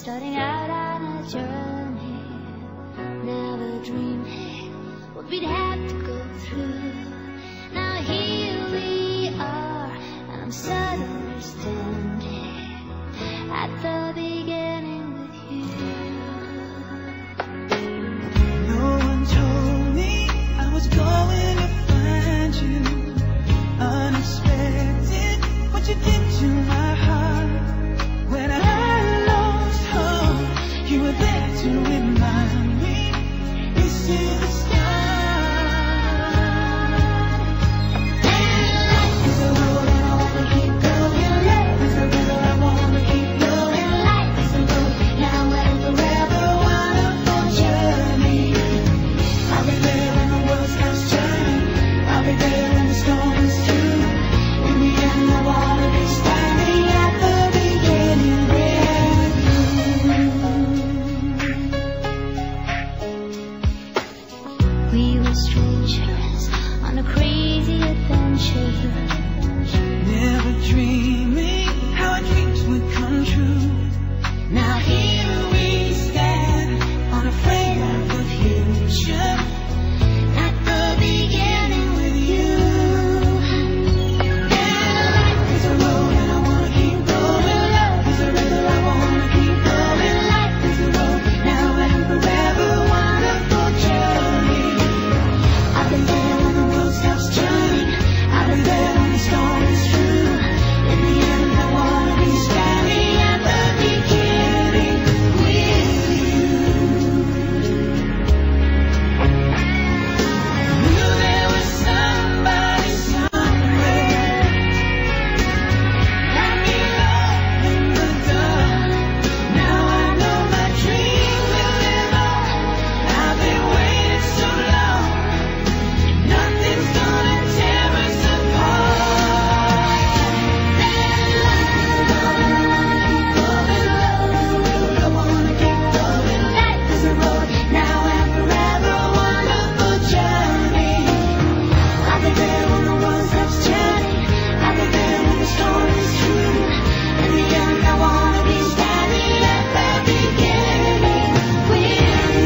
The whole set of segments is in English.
starting out on a journey, never dreaming what we'd have to go through. Now here we are, and I'm suddenly standing at the beginning with you. No one told me I was going to find you. Unexpected, what you did to my heart. When I lost hope, you were there to remind me this is the start. Life is a road and I wanna keep going. Life is a river I wanna keep flowing. Life is a road now and forever, wonderful journey. I'll be there when the world stops turning. I'll be there when the storm is through. In the end, I wanna be standing at the beginning with you. We were strangers on a crazy adventure, Never dreaming how our dreams would come true. Now here we stand, unafraid of the future. At the beginning with you. Yeah, life is a road and I wanna keep going. Love is a river I wanna keep going. Life is a road now and forever, wonderful journey. I've been there when the world stops turning. I've been there when the storm is through. In the end, I wanna be standing at the beginning with you. Knew there was somebody somewhere. Let me love in the dark. Now I know my dream will live on. I've been waiting so long. Nothing's gonna tear us apart. Life is a road and I wanna keep going. Love is a road I wanna keep going. Life is a road now and forever, wonderful journey. I'll be there when the world stops turning. I'll be there when the storm is through. In the end, I wanna be standing at the beginning with you.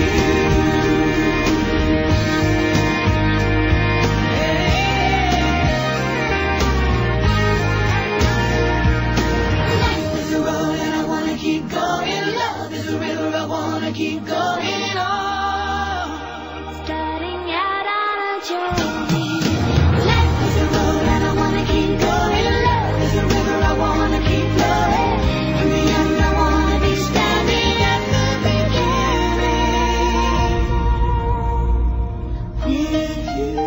Life is a road and I wanna keep going. Love is a river I wanna keep going on. starting out on a journey. Life is a road and I wanna keep going. Love is a river I wanna keep flowing. In the end, I wanna be standing at the beginning with you.